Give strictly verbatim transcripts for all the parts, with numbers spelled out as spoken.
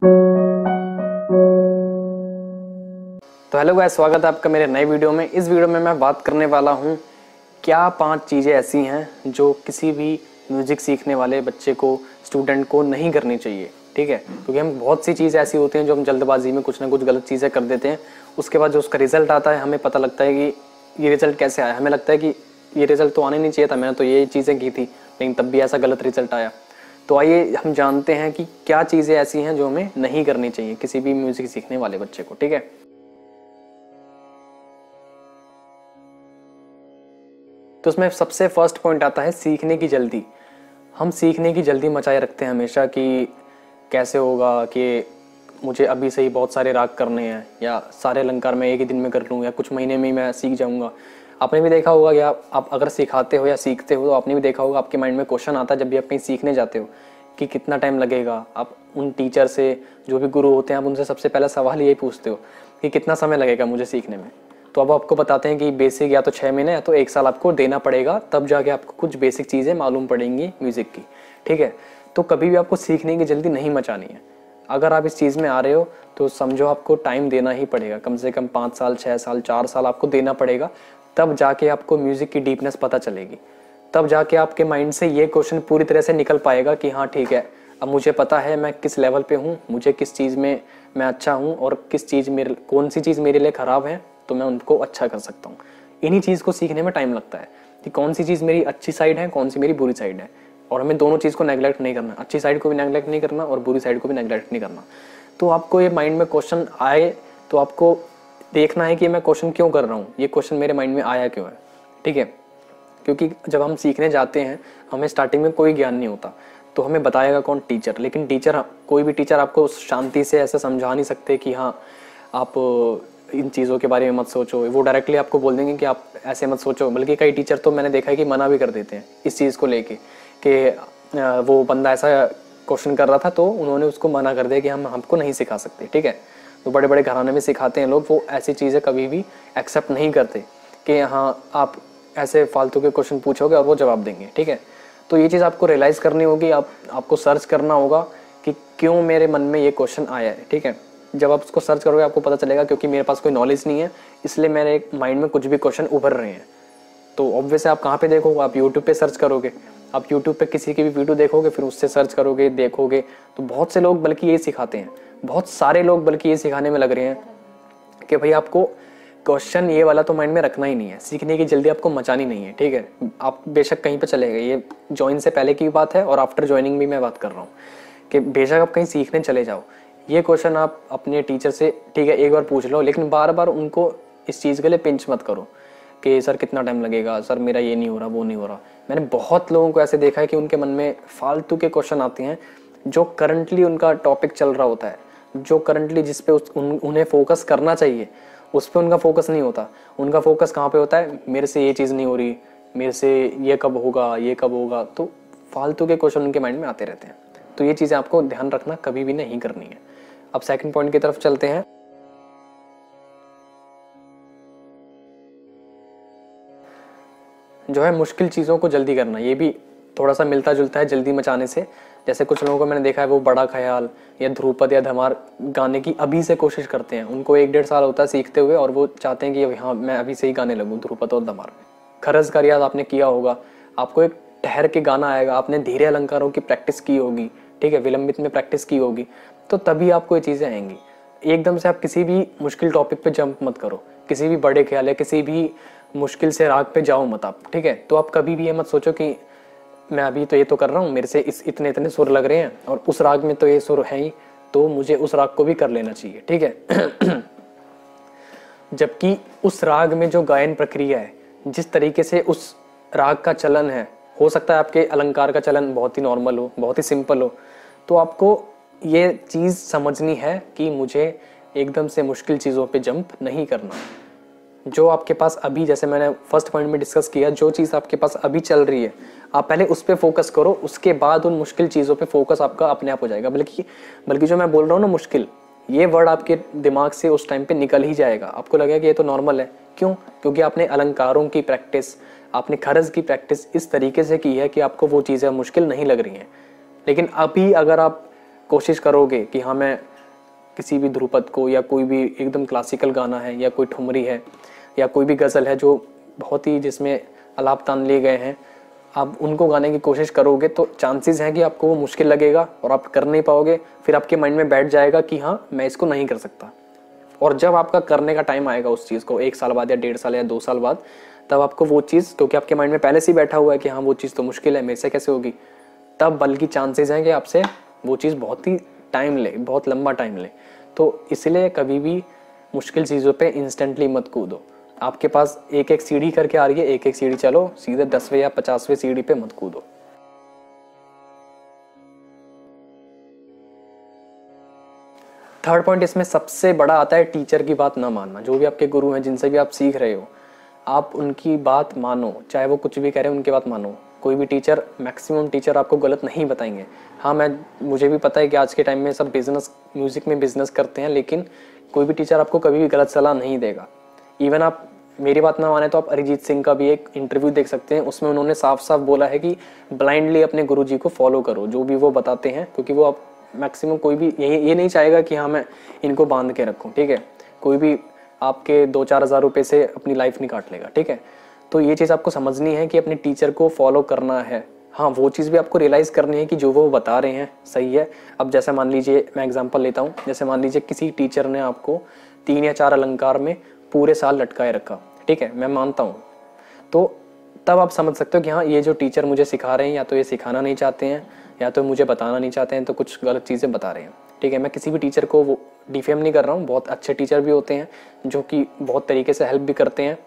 तो hello guys, स्वागत है आपका मेरे नए वीडियो में। इस वीडियो में मैं बात करने वाला हूँ क्या पांच चीज़ें ऐसी हैं जो किसी भी म्यूज़िक सीखने वाले बच्चे को, स्टूडेंट को नहीं करनी चाहिए। ठीक है, क्योंकि हम बहुत सी चीज़ें ऐसी होती हैं जो हम जल्दबाजी में कुछ ना कुछ गलत चीज़ें कर देते हैं। उसके बाद जो उसका रिजल्ट आता है, हमें पता लगता है कि ये रिजल्ट कैसे आया। हमें लगता है कि ये रिजल्ट तो आने नहीं चाहिए था, मैंने तो ये चीज़ें की थी, लेकिन तब भी ऐसा गलत रिजल्ट आया। तो आइए हम जानते हैं कि क्या चीज़ें ऐसी हैं जो हमें नहीं करनी चाहिए किसी भी म्यूज़िक सीखने वाले बच्चे को। ठीक है, तो उसमें सबसे फर्स्ट पॉइंट आता है सीखने की जल्दी। हम सीखने की जल्दी मचाए रखते हैं हमेशा कि कैसे होगा कि मुझे अभी से ही बहुत सारे राग करने हैं, या सारे अलंकार मैं एक ही दिन में कर लूँ, या कुछ महीने में ही मैं सीख जाऊँगा। आपने भी देखा होगा कि आप, आप अगर सिखाते हो या सीखते हो तो आपने भी देखा होगा आपके माइंड में क्वेश्चन आता है जब भी आप कहीं सीखने जाते हो कि कितना टाइम लगेगा। आप उन टीचर से, जो भी गुरु होते हैं, आप उनसे सबसे पहला सवाल यही पूछते हो कि कितना समय लगेगा मुझे सीखने में। तो अब आपको बताते हैं कि बेसिक या तो छः महीने या तो एक साल आपको देना पड़ेगा, तब जाके आपको कुछ बेसिक चीज़ें मालूम पड़ेंगी म्यूज़िक की। ठीक है, तो कभी भी आपको सीखने की जल्दी नहीं मचानी है। अगर आप इस चीज़ में आ रहे हो तो समझो आपको टाइम देना ही पड़ेगा, कम से कम पाँच साल, छः साल, चार साल आपको देना पड़ेगा। तब जाके आपको म्यूज़िक की डीपनेस पता चलेगी। तब जाके आपके माइंड से ये क्वेश्चन पूरी तरह से निकल पाएगा कि हाँ ठीक है, अब मुझे पता है मैं किस लेवल पे हूँ, मुझे किस चीज़ में मैं अच्छा हूँ और किस चीज़ मेरे, कौन सी चीज़ मेरे लिए ख़राब है, तो मैं उनको अच्छा कर सकता हूँ। इन्हीं चीज़ को सीखने में टाइम लगता है कि कौन सी चीज़ मेरी अच्छी साइड है, कौन सी मेरी बुरी साइड है। और हमें दोनों चीज़ को नेगलेक्ट नहीं करना, अच्छी साइड को भी नेगलेक्ट नहीं करना और बुरी साइड को भी नेगलेक्ट नहीं करना। तो आपको ये माइंड में क्वेश्चन आए तो आपको देखना है कि मैं क्वेश्चन क्यों कर रहा हूँ, ये क्वेश्चन मेरे माइंड में आया क्यों है। ठीक है, क्योंकि जब हम सीखने जाते हैं हमें स्टार्टिंग में कोई ज्ञान नहीं होता, तो हमें बताएगा कौन? टीचर। लेकिन टीचर, कोई भी टीचर आपको शांति से ऐसा समझा नहीं सकते कि हाँ आप इन चीज़ों के बारे में मत सोचो। वो डायरेक्टली आपको बोल देंगे कि आप ऐसे मत सोचो। बल्कि कई टीचर तो मैंने देखा है कि मना भी कर देते हैं इस चीज़ को लेके कि वो बंदा ऐसा क्वेश्चन कर रहा था तो उन्होंने उसको मना कर दिया कि हम हमको नहीं सिखा सकते। ठीक है, तो बड़े बड़े घराने में सिखाते हैं लोग, वो ऐसी चीज़ें कभी भी एक्सेप्ट नहीं करते कि हाँ आप ऐसे फालतू के क्वेश्चन पूछोगे और वो जवाब देंगे। ठीक है, तो ये चीज़ आपको रियलाइज़ करनी होगी, आप आपको सर्च करना होगा कि क्यों मेरे मन में ये क्वेश्चन आया है। ठीक है, जब आप उसको सर्च करोगे आपको पता चलेगा क्योंकि मेरे पास कोई नॉलेज नहीं है, इसलिए मेरे माइंड में कुछ भी क्वेश्चन उभर रहे हैं। तो ऑब्वियसली आप कहाँ पे देखोगे? आप यूट्यूब पे सर्च करोगे। आप यूट्यूब पे किसी की भी वीडियो देखोगे, फिर उससे सर्च करोगे, देखोगे। तो बहुत से लोग बल्कि यही सिखाते हैं, बहुत सारे लोग बल्कि ये सिखाने में लग रहे हैं कि भाई आपको क्वेश्चन ये वाला तो माइंड में रखना ही नहीं है, सीखने की जल्दी आपको मचानी नहीं है। ठीक है, आप बेशक कहीं पे चले गए, ये ज्वाइन से पहले की बात है और आफ्टर ज्वाइनिंग भी मैं बात कर रहा हूँ कि बेशक आप कहीं सीखने चले जाओ, ये क्वेश्चन आप अपने टीचर से ठीक है एक बार पूछ लो, लेकिन बार बार उनको इस चीज़ के लिए पिंच मत करो कि सर कितना टाइम लगेगा, सर मेरा ये नहीं हो रहा, वो नहीं हो रहा। मैंने बहुत लोगों को ऐसे देखा है कि उनके मन में फालतू के क्वेश्चन आते हैं जो करंटली उनका टॉपिक चल रहा होता है, जो करंटली जिस पे उस, उन, उन्हें फोकस करना चाहिए उस पर उनका फोकस नहीं होता। उनका फोकस कहाँ पे होता है? मेरे से ये चीज़ नहीं हो रही, मेरे से ये कब होगा, ये कब होगा। तो फालतू के क्वेश्चन उनके माइंड में आते रहते हैं। तो ये चीज़ें आपको ध्यान रखना कभी भी नहीं करनी है। अब सेकंड पॉइंट की तरफ चलते हैं। जो है मुश्किल चीज़ों को जल्दी करना, ये भी थोड़ा सा मिलता जुलता है जल्दी मचाने से। जैसे कुछ लोगों को मैंने देखा है वो बड़ा ख्याल या ध्रुपद या धमार गाने की अभी से कोशिश करते हैं। उनको एक डेढ़ साल होता है सीखते हुए और वो चाहते हैं कि हाँ मैं अभी से ही गाने लगूँ ध्रुपद और धमार। खरज का रियाज आपने किया होगा, आपको एक ठहर के गाना आएगा, आपने धीरे अलंकारों की प्रैक्टिस की होगी, ठीक है, विलंबित में प्रैक्टिस की होगी, तो तभी आपको ये चीज़ें आएंगी। एकदम से आप किसी भी मुश्किल टॉपिक पे जंप मत करो, किसी भी बड़े ख्याल या किसी भी मुश्किल से राग पे जाओ मत आप। ठीक है, तो आप कभी भी ये मत सोचो कि मैं अभी तो ये तो कर रहा हूँ, मेरे से इस इतने इतने सुर लग रहे हैं और उस राग में तो ये सुर है ही, तो मुझे उस राग को भी कर लेना चाहिए। ठीक है, जबकि उस राग में जो गायन प्रक्रिया है, जिस तरीके से उस राग का चलन है, हो सकता है आपके अलंकार का चलन बहुत ही नॉर्मल हो, बहुत ही सिंपल हो, तो आपको ये चीज़ समझनी है कि मुझे एकदम से मुश्किल चीज़ों पे जंप नहीं करना। जो आपके पास अभी, जैसे मैंने फर्स्ट पॉइंट में डिस्कस किया, जो चीज़ आपके पास अभी चल रही है आप पहले उस पर फोकस करो, उसके बाद उन मुश्किल चीज़ों पे फोकस आपका अपने आप हो जाएगा। बल्कि बल्कि जो मैं बोल रहा हूँ ना मुश्किल, ये वर्ड आपके दिमाग से उस टाइम पे निकल ही जाएगा। आपको लगेगा कि ये तो नॉर्मल है। क्यों? क्योंकि आपने अलंकारों की प्रैक्टिस, आपने खरज की प्रैक्टिस इस तरीके से की है कि आपको वो चीज़ें मुश्किल नहीं लग रही हैं। लेकिन अभी अगर आप कोशिश करोगे कि हाँ मैं किसी भी ध्रुपद को या कोई भी एकदम क्लासिकल गाना है या कोई ठुमरी है या कोई भी गज़ल है जो बहुत ही जिसमें आलाप तान लिए गए हैं, आप उनको गाने की कोशिश करोगे तो चांसेस हैं कि आपको वो मुश्किल लगेगा और आप कर नहीं पाओगे। फिर आपके माइंड में बैठ जाएगा कि हाँ मैं इसको नहीं कर सकता। और जब आपका करने का टाइम आएगा उस चीज़ को, एक साल बाद या डेढ़ साल या दो साल बाद, तब आपको वो चीज़, क्योंकि आपके माइंड में पहले से ही बैठा हुआ है कि हाँ वो चीज़ तो मुश्किल है, मेरे से कैसे होगी, तब बल्कि चांसेस हैं कि आपसे वो चीज़ बहुत ही टाइम ले, बहुत लंबा टाइम ले। तो इसलिए कभी भी मुश्किल चीज़ों पे इंस्टेंटली मत कूदो। आपके पास एक एक सीढ़ी करके आ रही है, एक एक सीढ़ी चलो, सीधे दसवें या पचासवें सीढ़ी पे मत कूदो। थर्ड पॉइंट इसमें सबसे बड़ा आता है टीचर की बात ना मानना। जो भी आपके गुरु हैं, जिनसे भी आप सीख रहे हो, आप उनकी बात मानो, चाहे वो कुछ भी कह रहे हैं उनकी बात मानो। कोई भी टीचर, मैक्सिमम टीचर आपको गलत नहीं बताएंगे। हाँ, मैं मुझे भी पता है कि आज के टाइम में सब बिजनेस, म्यूजिक में बिजनेस करते हैं, लेकिन कोई भी टीचर आपको कभी भी गलत सलाह नहीं देगा। इवन आप मेरी बात ना माने तो आप अरिजीत सिंह का भी एक इंटरव्यू देख सकते हैं, उसमें उन्होंने साफ साफ बोला है कि ब्लाइंडली अपने गुरुजी को फॉलो करो, जो भी वो बताते हैं, क्योंकि वो आप मैक्सिमम कोई भी ये ये नहीं चाहेगा कि हाँ मैं इनको बांध के रखूँ, ठीक है। कोई भी आपके दो चार हज़ार रुपये से अपनी लाइफ नहीं काट लेगा, ठीक है। तो ये चीज़ आपको समझनी है कि अपने टीचर को फॉलो करना है। हाँ, वो चीज़ भी आपको रियलाइज़ करनी है कि जो वो बता रहे हैं सही है। अब जैसे मान लीजिए, मैं एग्जांपल लेता हूँ, जैसे मान लीजिए किसी टीचर ने आपको तीन या चार अलंकार में पूरे साल लटकाए रखा, ठीक है, मैं मानता हूँ, तो तब आप समझ सकते हो कि हाँ ये जो टीचर मुझे सिखा रहे हैं या तो ये सिखाना नहीं चाहते हैं या तो मुझे बताना नहीं चाहते हैं, तो कुछ गलत चीज़ें बता रहे हैं, ठीक है। मैं किसी भी टीचर को वो डिफेम नहीं कर रहा हूँ, बहुत अच्छे टीचर भी होते हैं जो कि बहुत तरीके से हेल्प भी करते हैं।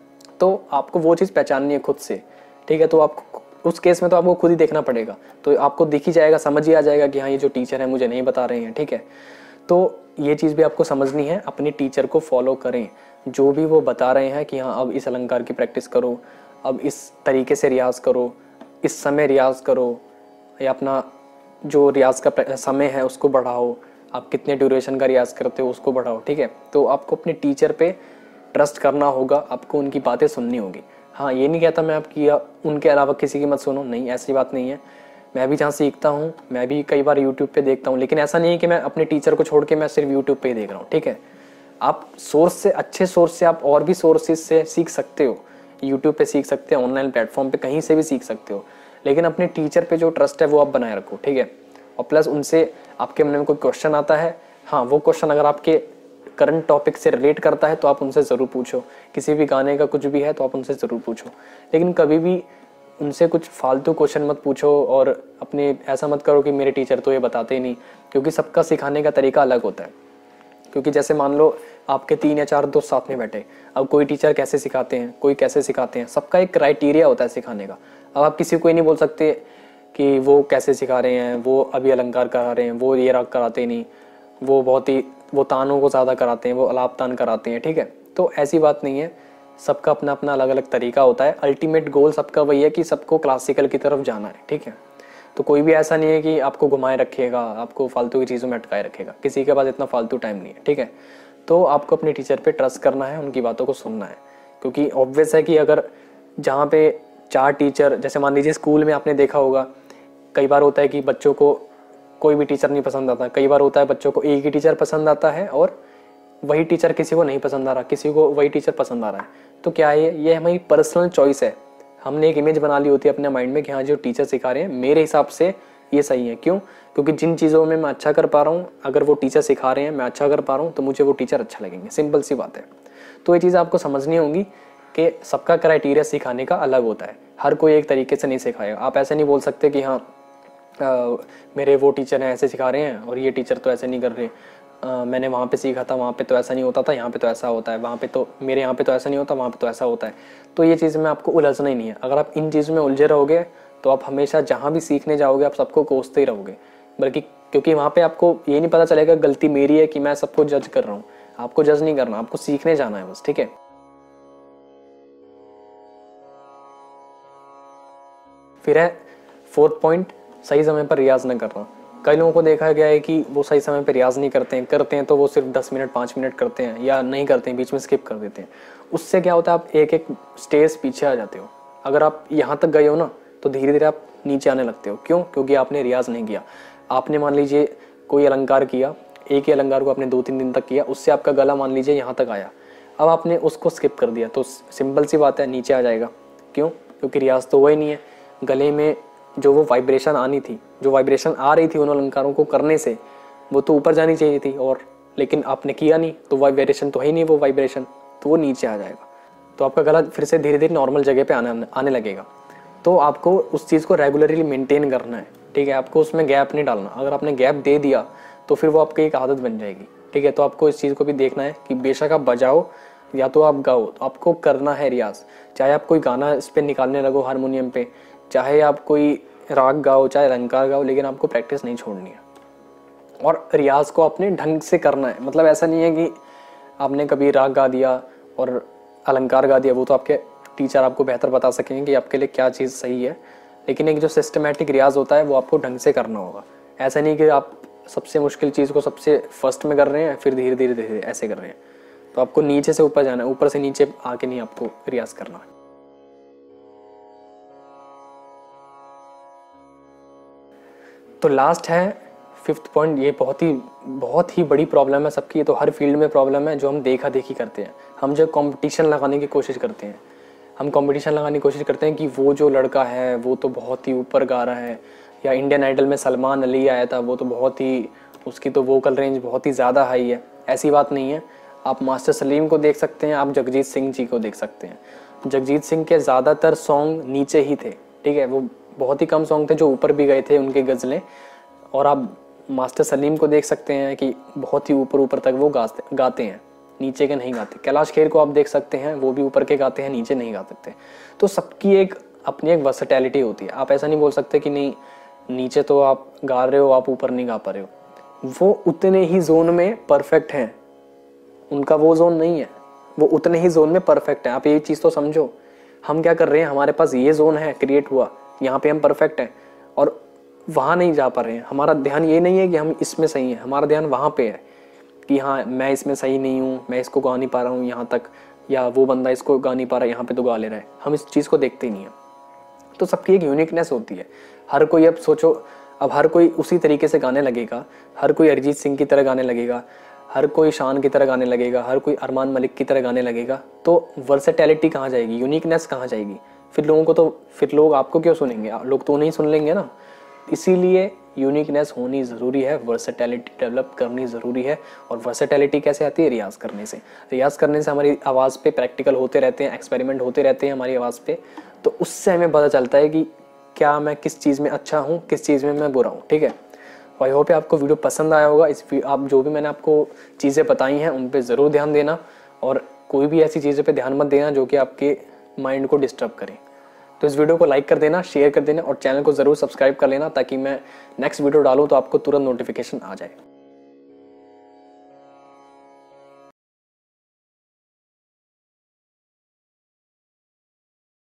तो आपको वो चीज़ पहचाननी है खुद से, ठीक है। तो आपको उस केस में तो आपको खुद ही देखना पड़ेगा, तो आपको दिख ही जाएगा, समझ ही आ जाएगा कि हाँ ये जो टीचर है मुझे नहीं बता रहे हैं, ठीक है। तो ये चीज़ भी आपको समझनी है, अपने टीचर को फॉलो करें। जो भी वो बता रहे हैं कि हाँ अब इस अलंकार की प्रैक्टिस करो, अब इस तरीके से रियाज़ करो, इस समय रियाज़ करो, या अपना जो रियाज़ का समय है उसको बढ़ाओ, आप कितने ड्यूरेशन का रियाज़ करते हो उसको बढ़ाओ, ठीक है। तो आपको अपने टीचर पे ट्रस्ट करना होगा, आपको उनकी बातें सुननी होगी। हाँ, ये नहीं कहता मैं आपकी उनके अलावा किसी की मत सुनो, नहीं, ऐसी बात नहीं है। मैं भी जहाँ सीखता हूँ, मैं भी कई बार यूट्यूब पे देखता हूँ, लेकिन ऐसा नहीं है कि मैं अपने टीचर को छोड़ के मैं सिर्फ यूट्यूब पे ही देख रहा हूँ, ठीक है। आप सोर्स से, अच्छे सोर्स से आप और भी सोर्सेज से सीख सकते हो, यूट्यूब पे सीख सकते हो, ऑनलाइन प्लेटफॉर्म पे कहीं से भी सीख सकते हो, लेकिन अपने टीचर पे जो ट्रस्ट है वो आप बनाए रखो, ठीक है। और प्लस उनसे आपके मन में कोई क्वेश्चन आता है, हाँ वो क्वेश्चन अगर आपके करंट टॉपिक से रिलेट करता है तो आप उनसे ज़रूर पूछो। किसी भी गाने का कुछ भी है तो आप उनसे ज़रूर पूछो, लेकिन कभी भी उनसे कुछ फालतू क्वेश्चन मत पूछो और अपने ऐसा मत करो कि मेरे टीचर तो ये बताते ही नहीं, क्योंकि सबका सिखाने का तरीका अलग होता है। क्योंकि जैसे मान लो आपके तीन या चार दोस्त साथ में बैठे, अब कोई टीचर कैसे सिखाते हैं, कोई कैसे सिखाते हैं, सबका एक क्राइटेरिया होता है सिखाने का। अब आप किसी को ही नहीं बोल सकते कि वो कैसे सिखा रहे हैं, वो अभी अलंकार करा रहे हैं, वो ये राग कराते नहीं, वो बहुत ही वो तानों को ज़्यादा कराते हैं, वो अलाप तान कराते हैं, ठीक है। तो ऐसी बात नहीं है, सबका अपना अपना अलग अलग तरीका होता है। अल्टीमेट गोल सबका वही है कि सबको क्लासिकल की तरफ जाना है, ठीक है। तो कोई भी ऐसा नहीं है कि आपको घुमाए रखेगा, आपको फालतू की चीज़ों में अटकाए रखेगा, किसी के पास इतना फालतू टाइम नहीं है, ठीक है। तो आपको अपने टीचर पे ट्रस्ट करना है, उनकी बातों को सुनना है, क्योंकि ऑब्वियस है कि अगर जहाँ पे चार टीचर, जैसे मान लीजिए स्कूल में आपने देखा होगा, कई बार होता है कि बच्चों को कोई भी टीचर नहीं पसंद आता, कई बार होता है बच्चों को एक ही टीचर पसंद आता है और वही टीचर किसी को नहीं पसंद आ रहा, किसी को वही टीचर पसंद आ रहा है। तो क्या है, ये हमारी पर्सनल चॉइस है। हमने एक इमेज बना ली होती है अपने माइंड में कि हाँ जो टीचर सिखा रहे हैं मेरे हिसाब से ये सही है। क्यों? क्योंकि जिन चीज़ों में मैं अच्छा कर पा रहा हूँ, अगर वो टीचर सिखा रहे हैं, मैं अच्छा कर पा रहा हूँ, तो मुझे वो टीचर अच्छा लगेंगे, सिंपल सी बात है। तो ये चीज़ आपको समझनी होगी कि सबका क्राइटेरिया सिखाने का अलग होता है, हर कोई एक तरीके से नहीं सिखाएगा। आप ऐसे नहीं बोल सकते कि हाँ आ, मेरे वो टीचर हैं ऐसे सिखा रहे हैं और ये टीचर तो ऐसे नहीं कर रहे, आ, मैंने वहाँ पे सीखा था, वहाँ पे तो ऐसा नहीं होता था, यहाँ पे तो ऐसा होता है, वहाँ पे तो मेरे यहाँ पे तो ऐसा नहीं होता, वहाँ पे तो ऐसा होता है। तो ये चीज़ में आपको उलझना ही नहीं है। अगर आप इन चीज़ों में उलझे रहोगे तो आप हमेशा जहाँ भी सीखने जाओगे आप सबको कोसते ही रहोगे, बल्कि क्योंकि वहाँ पे आपको ये नहीं पता चलेगा गलती मेरी है कि मैं सबको जज कर रहा हूँ। आपको जज नहीं करना, आपको सीखने जाना है बस, ठीक है। फिर है फोर्थ पॉइंट, सही समय पर रियाज न करना। कई लोगों को देखा गया है कि वो सही समय पर रियाज नहीं करते हैं, करते हैं तो वो सिर्फ दस मिनट पाँच मिनट करते हैं या नहीं करते हैं, बीच में स्किप कर देते हैं। उससे क्या होता है, आप एक एक स्टेज पीछे आ जाते हो। अगर आप यहाँ तक गए हो ना तो धीरे धीरे आप नीचे आने लगते हो। क्यों? क्योंकि आपने रियाज नहीं किया। आपने मान लीजिए कोई अलंकार किया, एक ही अलंकार को आपने दो तीन दिन तक किया, उससे आपका गला मान लीजिए यहाँ तक आया, अब आपने उसको स्किप कर दिया तो सिंपल सी बात है नीचे आ जाएगा। क्यों? क्योंकि रियाज तो हुआ ही नहीं है। गले में जो वो वाइब्रेशन आनी थी, जो वाइब्रेशन आ रही थी उन अलंकारों को करने से, वो तो ऊपर जानी चाहिए थी, और लेकिन आपने किया नहीं तो वाइब्रेशन तो है ही नहीं, वो वाइब्रेशन तो वो नीचे आ जाएगा। तो आपका गला फिर से धीरे धीरे नॉर्मल जगह पे आने आने लगेगा। तो आपको उस चीज़ को रेगुलरली मेंटेन करना है, ठीक है। आपको उसमें गैप नहीं डालना। अगर आपने गैप दे दिया तो फिर वो आपकी एक आदत बन जाएगी, ठीक है। तो आपको इस चीज़ को भी देखना है कि बेशक आप बजाओ या तो आप गाओ, तो आपको करना है रियाज। चाहे आप कोई गाना इस पर निकालने लगो हारमोनियम पे, चाहे आप कोई राग गाओ, चाहे अलंकार गाओ, लेकिन आपको प्रैक्टिस नहीं छोड़नी है। और रियाज को अपने ढंग से करना है। मतलब ऐसा नहीं है कि आपने कभी राग गा दिया और अलंकार गा दिया, वो तो आपके टीचर आपको बेहतर बता सकेंगे कि आपके लिए क्या चीज़ सही है, लेकिन एक जो सिस्टमेटिक रियाज होता है वो आपको ढंग से करना होगा। ऐसा नहीं कि आप सबसे मुश्किल चीज़ को सबसे फर्स्ट में कर रहे हैं फिर धीरे धीरे धीरे ऐसे कर रहे हैं। तो आपको नीचे से ऊपर जाना है, ऊपर से नीचे आके नहीं आपको रियाज करना है। तो लास्ट है फिफ्थ पॉइंट। ये बहुत ही बहुत ही बड़ी प्रॉब्लम है सबकी, ये तो हर फील्ड में प्रॉब्लम है, जो हम देखा देखी करते हैं। हम जो कंपटीशन लगाने की कोशिश करते हैं, हम कंपटीशन लगाने की कोशिश करते हैं कि वो जो लड़का है वो तो बहुत ही ऊपर गा रहा है, या इंडियन आइडल में सलमान अली आया था वो तो बहुत ही, उसकी तो वोकल रेंज बहुत ही ज़्यादा हाई है। ऐसी बात नहीं है। आप मास्टर सलीम को देख सकते हैं, आप जगजीत सिंह जी को देख सकते हैं। जगजीत सिंह के ज़्यादातर सॉन्ग नीचे ही थे, ठीक है। वो बहुत ही कम सॉन्ग थे जो ऊपर भी गए थे उनके गज़लें। और आप मास्टर सलीम को देख सकते हैं कि बहुत ही ऊपर ऊपर तक वो गाते गाते हैं, नीचे के नहीं गाते। कैलाश खेर को आप देख सकते हैं, वो भी ऊपर के गाते हैं, नीचे नहीं गा सकते। तो सबकी एक अपनी एक वर्सेटैलिटी होती है। आप ऐसा नहीं बोल सकते कि नहीं नीचे तो आप गा रहे हो, आप ऊपर नहीं गा पा रहे हो। वो उतने ही जोन में परफेक्ट हैं, उनका वो जोन नहीं है, वो उतने ही जोन में परफेक्ट है। आप ये चीज़ तो समझो। हम क्या कर रहे हैं, हमारे पास ये जोन है क्रिएट हुआ, यहाँ पे हम परफेक्ट हैं और वहाँ नहीं जा पा रहे हैं। हमारा ध्यान ये नहीं है कि हम इसमें सही हैं, हमारा ध्यान वहाँ पे है कि हाँ मैं इसमें सही नहीं हूँ, मैं इसको गा नहीं पा रहा हूँ यहाँ तक, या वो बंदा इसको गा नहीं पा रहा, यहाँ पे तो गा ले रहा है। हम इस चीज़ को देखते ही नहीं है। तो सबकी एक यूनिकनेस होती है। हर कोई, अब सोचो, अब हर कोई उसी तरीके से गाने लगेगा, हर कोई अरिजीत सिंह की तरह गाने लगेगा, हर कोई शान की तरह गाने लगेगा, हर कोई अरमान मलिक की तरह गाने लगेगा, तो वर्सेटैलिटी कहाँ जाएगी, यूनिकनेस कहाँ जाएगी? फिर लोगों को तो फिर लोग आपको क्यों सुनेंगे? लोग तो नहीं सुन लेंगे ना। इसीलिए यूनिकनेस होनी ज़रूरी है, वर्सेटैलिटी डेवलप करनी ज़रूरी है। और वर्सेटैलिटी कैसे आती है? रियाज़ करने से। रियाज़ करने से हमारी आवाज़ पे प्रैक्टिकल होते रहते हैं, एक्सपेरिमेंट होते रहते हैं हमारी आवाज़ पे, तो उससे हमें पता चलता है कि क्या मैं किस चीज़ में अच्छा हूँ, किस चीज़ में मैं बुरा हूँ, ठीक है। आई होप आपको वीडियो पसंद आया होगा। इस आप जो भी मैंने आपको चीज़ें बताई हैं उन पर ज़रूर ध्यान देना, और कोई भी ऐसी चीज़ों पे ध्यान मत देना जो कि आपके माइंड को डिस्टर्ब करें। तो इस वीडियो को लाइक कर देना, शेयर कर देना और चैनल को ज़रूर सब्सक्राइब कर लेना, ताकि मैं नेक्स्ट वीडियो डालूँ तो आपको तुरंत नोटिफिकेशन आ जाए।